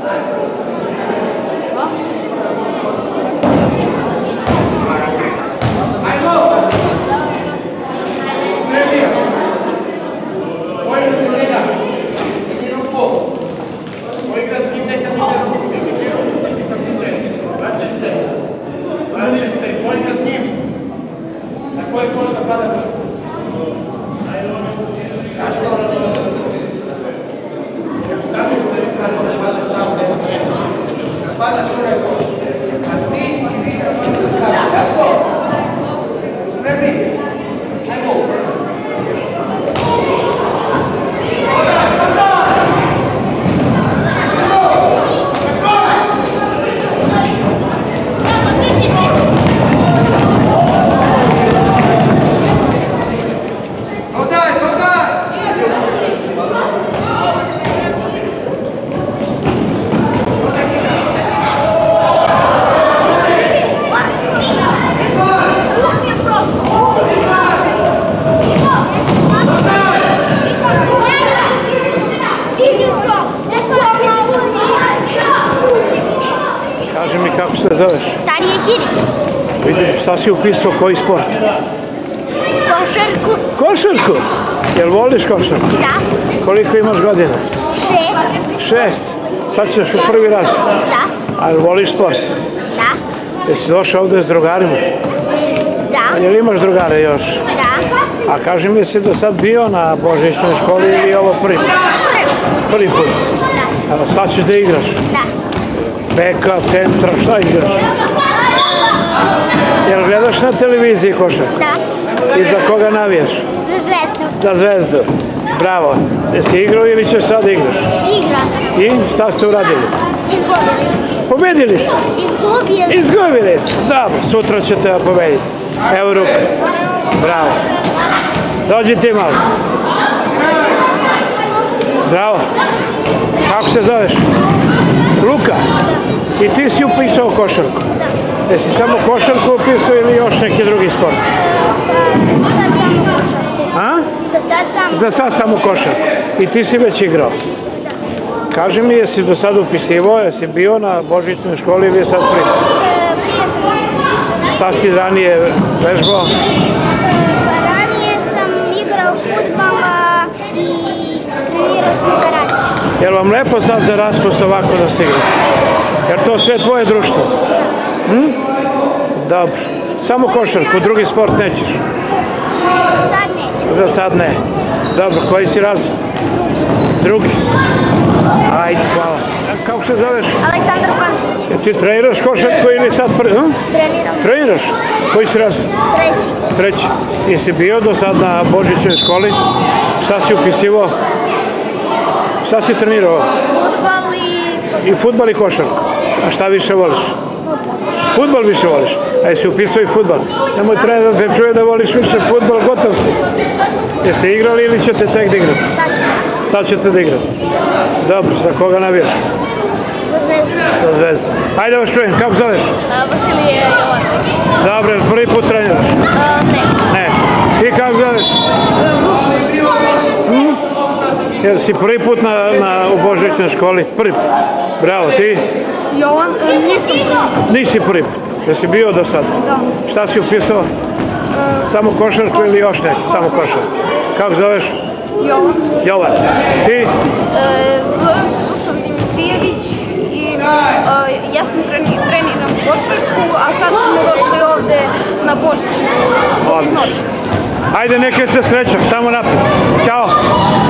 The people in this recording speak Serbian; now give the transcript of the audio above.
Kako se zoveš? Darija Kirić. Vidim, šta si upisao, koji sport? Košarku. Košarku? Jel voliš košarku? Da. Koliko imaš godina? 6. 6. Sad ćeš u prvi raz? Da. A jel voliš sport? Da. Jesi došao ovde s drugarima? Da. Jel imaš drugare još? Da. A kaži mi, si do sad bio na božićnoj školi ili ovo prvi put? Prvi put. Da. Evo, sad ćeš da igraš? Da. Beka, centra, šta igraš? Jel gledaš na televiziji košarku? Da. I za koga navijaš? Za Zvezdu. Za Zvezdu. Bravo. Jesi igrao ili ćeš sad da igraš? Igra. I šta ste uradili? Izgubili. Pobedili ste? Izgubili. Izgubili ste. Dobro, sutra ćete pobediti. Evo ruku. Bravo. Dođi ti malo. Bravo. Kako se zoveš? Luka. I ti si upisao košarku? Da. Jesi samo košarku upisao ili još neki drugi sport? Za sad samo košarku. A? Za sad samo. Za sad samo košarku. I ti si već igrao? Da. Kaži mi, jesi do sad upisivao, jesi bio na božićnoj školi ili je sad prvi? Bio sam. Šta si ranije vežbao? Ranije sam igrao fudbal i trenirao sam karate. Jel vam lepo sad za raspust ovako da se igra? Jer to sve tvoje društvo? Dobro. Samo košarku, drugi sport nećeš? Za sad neću. Za sad ne. Dobro, koji si razred? Drugi. Ajde, hvala. Kako se zoveš? Aleksandar Pančić. Ti treniraš košarku ili sad prvi? Treniram. Treniraš? Koji si razred? Treći. Treći. Jesi bio do sad na božićnoj školi? Šta si upisivao? Šta si trenirao? Fudbal i košarku. I fudbal i košarku. A šta više voliš? Fudbal. Fudbal više voliš? A jesi upisao i fudbal? Nemoj trener da te čuje da voliš više fudbal, gotov si. Jeste igrali ili ćete tek da igrati? Sad ćemo. Sad ćete da igrati. Dobro, za koga navijaš? Za Zvezdu. Za Zvezdu. Ajde vas čujem, kako zoveš? Vasilije Jovanović. Dobro, prvi put treniraš? Ne. Ne. I kako zoveš? Jer si prvi put u božićnoj školi? Prvi put. Bravo, ti? Jovan, nisam prvi. Nisi prvi put. Jesi bio do sada? Da. Šta si upisao? Samo košarku ili još neki? Samo košarku. Kako zoveš? Jovan. Jovan. Ti? Zovem se Dušan Dimitrijević i ja sam treniram košarku, a sad smo došli ovde na božićnu zbog Nori. Ajde, neke se srećam, samo napred. Ćao.